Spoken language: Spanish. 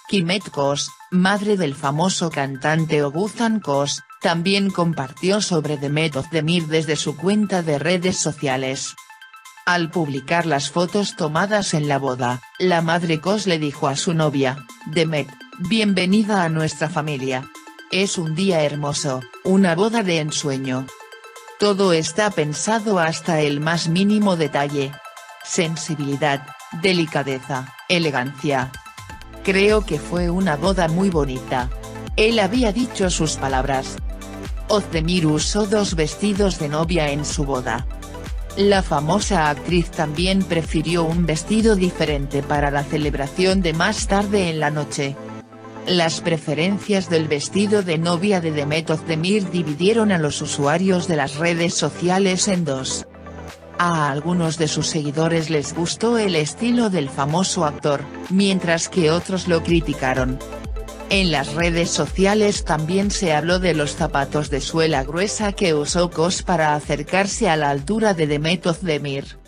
Quimet Kos, madre del famoso cantante Oguzhan Kos, también compartió sobre Demet Özdemir desde su cuenta de redes sociales. Al publicar las fotos tomadas en la boda, la madre Kos le dijo a su novia, Demet, bienvenida a nuestra familia. Es un día hermoso, una boda de ensueño. Todo está pensado hasta el más mínimo detalle. Sensibilidad, delicadeza, elegancia. Creo que fue una boda muy bonita. Él había dicho sus palabras. Özdemir usó 2 vestidos de novia en su boda. La famosa actriz también prefirió un vestido diferente para la celebración de más tarde en la noche. Las preferencias del vestido de novia de Demet Özdemir dividieron a los usuarios de las redes sociales en 2. A algunos de sus seguidores les gustó el estilo del famoso actor, mientras que otros lo criticaron. En las redes sociales también se habló de los zapatos de suela gruesa que usó Kos para acercarse a la altura de Demet Özdemir.